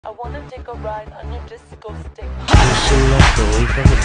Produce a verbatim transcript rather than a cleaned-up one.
I wanna take a ride on your disco stick. She left away from the